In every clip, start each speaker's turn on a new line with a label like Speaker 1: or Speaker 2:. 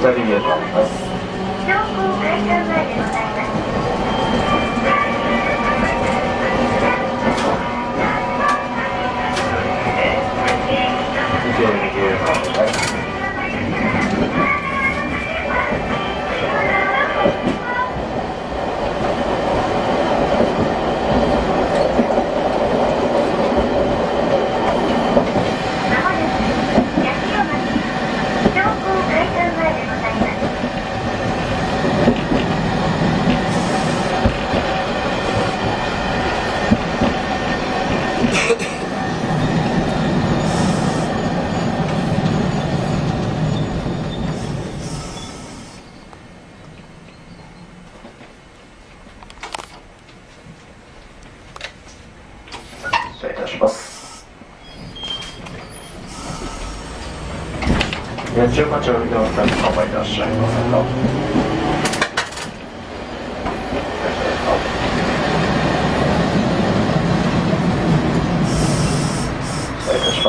Speaker 1: 左へとなります。
Speaker 2: 乗降開館前でございます。
Speaker 1: 右へとなります。失礼いたします。八千代町を見てお客様いらっしゃいませんか。失礼いたします。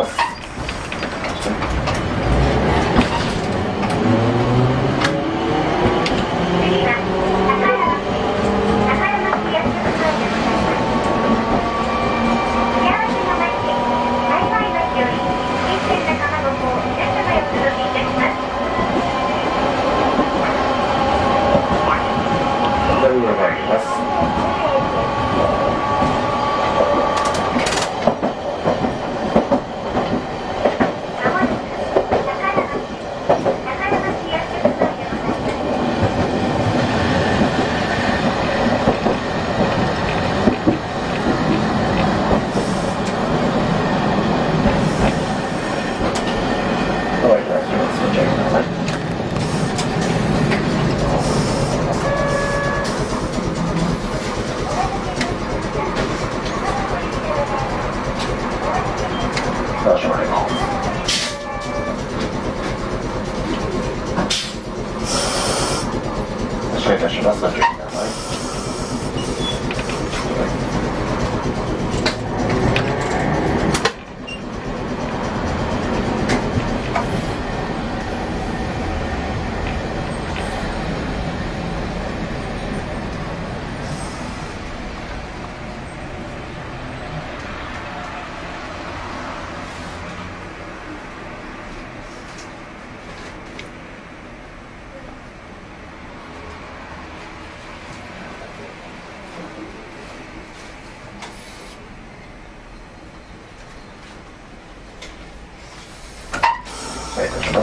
Speaker 1: 失礼いたします。ご注意ください。失礼いたします。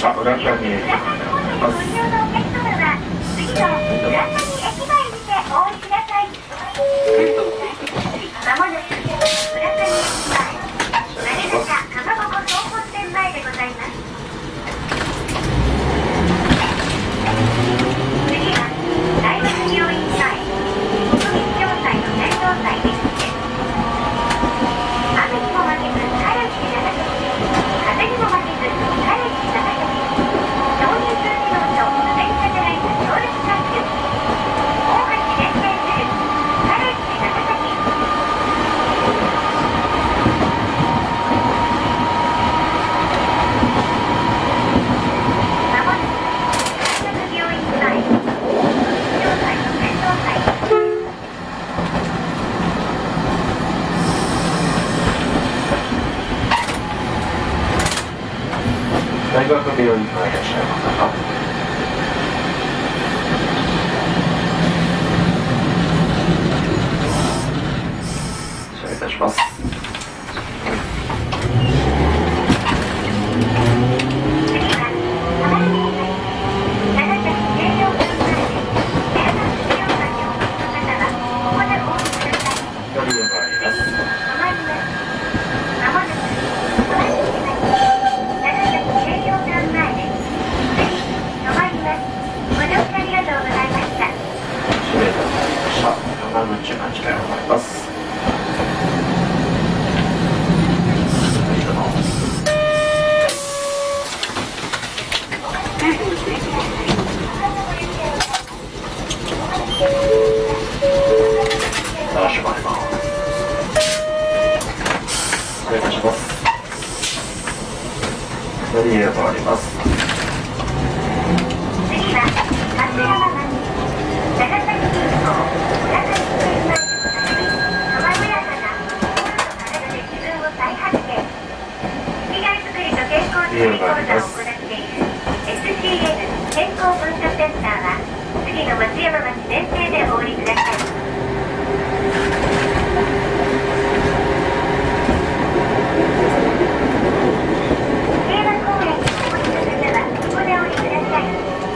Speaker 1: 車浦上駅までございます。
Speaker 2: ご利用のお客様は次の浦上駅前にてお降りください。まもなく浦上駅前丸中かまぼこ総本店前でございます。次は大学病院前国民共済の先導祭です。雨にも負けずカラチ長崎、風にも負けずカラチ長崎、導入通自動と電車じゃない協力サービス、大橋連携するカラチ長崎。まもなく大学病院前国民共済の先導祭。
Speaker 1: 大学病院からいらっしゃいますか。失礼いたします。
Speaker 2: 次は浜松長崎西洋館前でエアバス利用館にお越しの方はここでお降りください。
Speaker 1: ご利用があります。
Speaker 2: 止まります。まもなく長崎西洋館前です。次止まります。ご乗車ありがとうございました。
Speaker 1: 失礼いたしました。山口町でございます。閉まります。失礼いたします。ご利用があります。
Speaker 2: 次は松山町長崎空港浦上線前でございます。爽やかな心と体で自分を再発見、生きがいづくりと健康づくり講座を行っている SCN 健康文化センターは次の松山町電停でお降りください。平和公園にお降りの方はここでお降りください。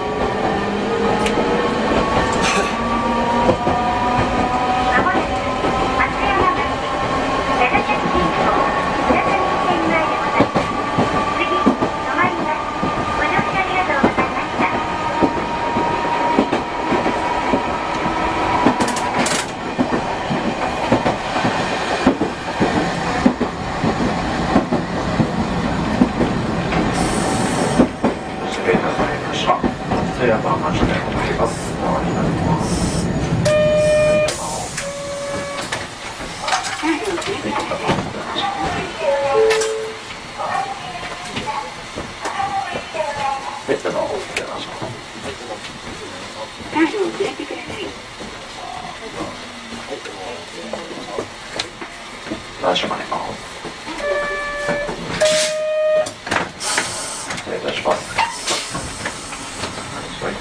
Speaker 2: まもなく松山町長崎空港浦上線前でございます。次止まります。ご乗車ありがとうございました。
Speaker 1: 失礼いたしました。松山町でございます。お回りになります。ベッドの方をつけましょう。
Speaker 2: カードをくださいください。
Speaker 1: 閉まります。失礼いたします。はい。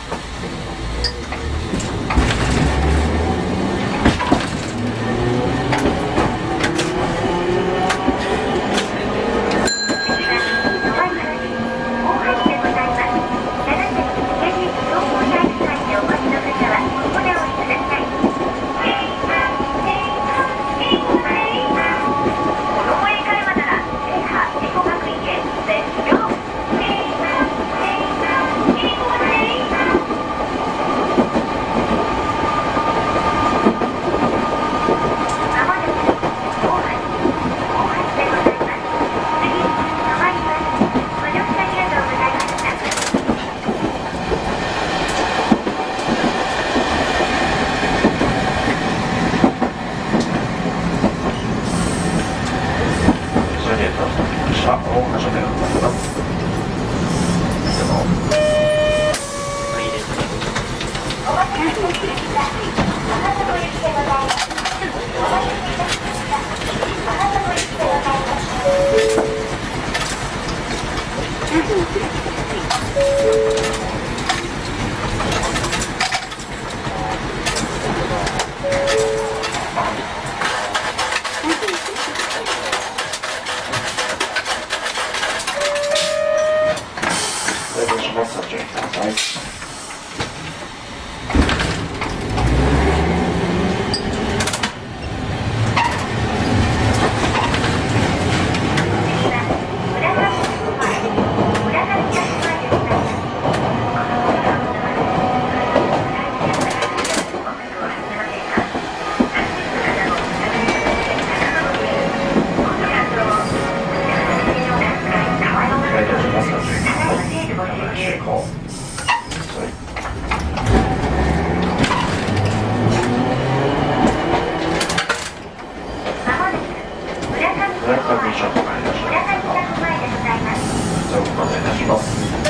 Speaker 1: ます。